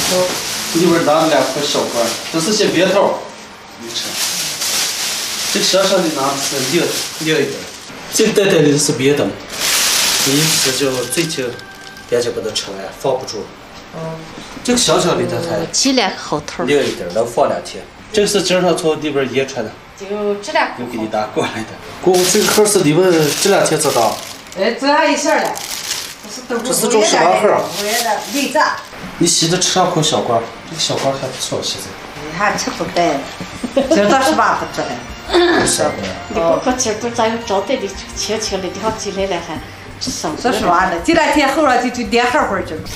里边拿了2块小块，这是些别头，你吃。这个小小的拿的是裂一点，这个袋里的是别的，你一吃就最近别就把它吃完，放不住。这个小小的它还挤2个好头， 裂一点，能放2天。这个是经常从里边掖出来的， 就这2个。 又给你拿过来的。姑，这个盒是你们这2天知道？ 这样一下了。 这是种什么盒？ 内脏。 你洗的吃2口小罐，这个小罐还不错，现在。 你还吃不带，今儿是吧？不吃了。 你不过今儿不咋有招待的亲戚了，你好进来了还少。 说实话的，这2天后了就连盒盒去了。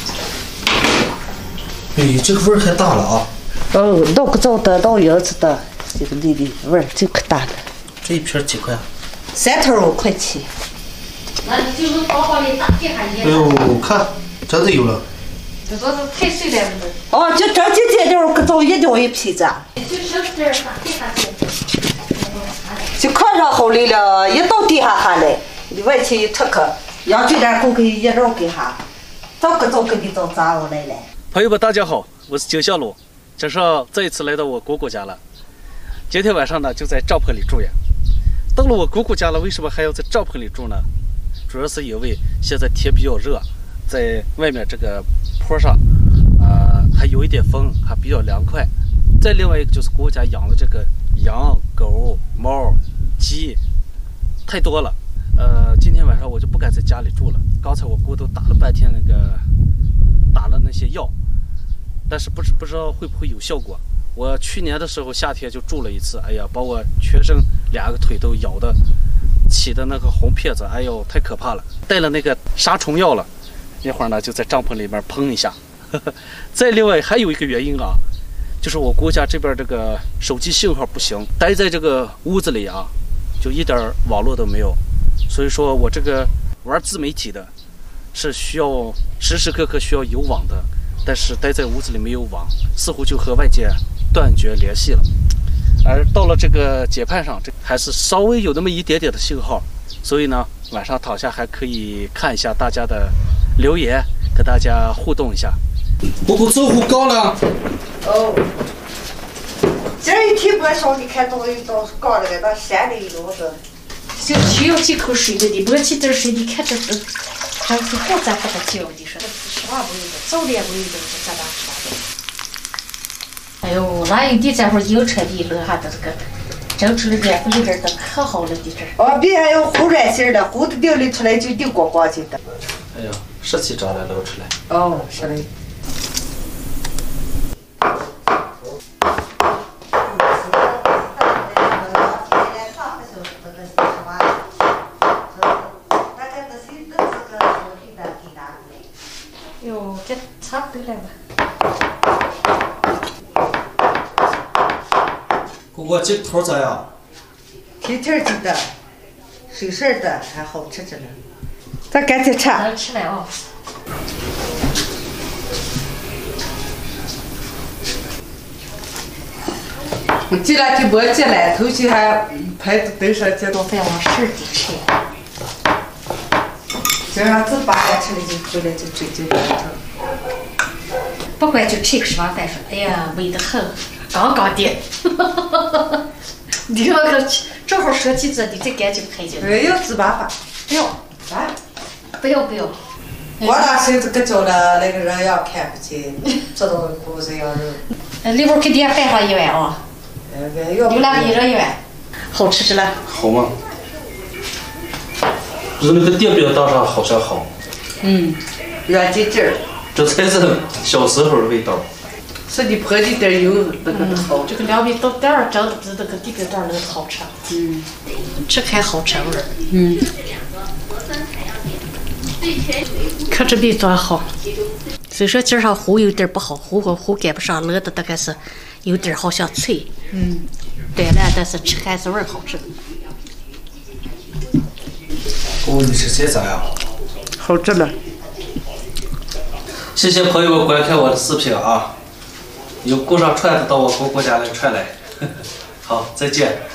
哎，这个味儿还大了啊！ 弄个糟的，弄银子的，这个粒味儿就可大了。 这一瓶几块 ？3.5块钱。 那你就能好好的打地下盐。 哎呦，看，真的有了。 这都是太碎了， 哦，就这几天就是个糟1两1批子。 就小点儿打地下盐。 就看上好来了，一到地下下来，你外去一出去，羊圈点狗给一绕给下，早给你找杂物来了。 朋友们，大家好，我是金小鲁，这是再一次来到我姑姑家了。今天晚上呢，就在帐篷里住呀。到了我姑姑家了，为什么还要在帐篷里住呢？主要是因为现在天比较热，在外面这个坡上，还有一点风，还比较凉快。再另外一个就是姑姑家养的这个羊、狗、猫、鸡，太多了。今天晚上我就不敢在家里住了。刚才我姑都打了半天打了那些药，但是不知道会不会有效果。我去年的时候夏天就住了一次，哎呀，把我全身2个腿都咬的起的那个红片子，哎呦，太可怕了。带了那个杀虫药了，那会儿呢就在帐篷里面喷一下。再另外还有一个原因啊，就是我姑家这边这个手机信号不行，待在这个屋子里啊，就一点网络都没有。所以说我这个玩自媒体的，是需要时时刻刻需要有网的，但是待在屋子里没有网，似乎就和外界断绝联系了。而到了这个碣畔上，这还是稍微有那么一点点的信号，所以呢，晚上躺下还可以看一下大家的留言，跟大家互动一下。姑姑走湖高了。 哦，今儿一天不上，你看到高了个到山里有的。 就需要几口水的，你摸起点水，你看这都，还是好咱把它浇的，说实话不有的，早点不有的，就咱俩吃的。哎呦，哪有的这会儿硬扯的了，还的这个蒸出来面糊有点的可好了的这。 哦，别还有糊软馅的，糊的顶里出来就顶光光去的。 哎呀，湿气长来露出来。 哦，是的。 哟，这差不多了吧？ 姑姑，这个头咋样？ 挺挺的，水水的，还好吃着呢。咱赶紧吃。 能吃了啊。 这2天没进来，头期还排着队上接到再往市里吃。 今儿自8点吃了就回来就追就完成。 不管就吃个什么饭，说哎呀美得很，刚刚的。你要个正好说起这，你再赶紧拍进来。 哎呦，自8吧。 不要， 啊？ 不要不要。 我那孙子可叫了，那个人要看不起，知道故事要人。 里边给爹摆上1万啊。有2个1人1万，好吃着了。 好吗？不是那个电饼当上好像好。 软筋筋儿。 这才是小时候的味道。 是你泼的点油那个好。 这个凉皮到店儿蒸的那个地饼蛋那个好吃。这还好吃味儿。看这饼多好。虽说今儿上糊有点不好，糊赶不上，冷的大概是有点好像脆。对了，但是吃还是味儿好吃。 哦，你吃这咋样？ 好吃了。 谢谢朋友们观看我的视频啊！有顾上串的到我姑姑家来串来。好，再见。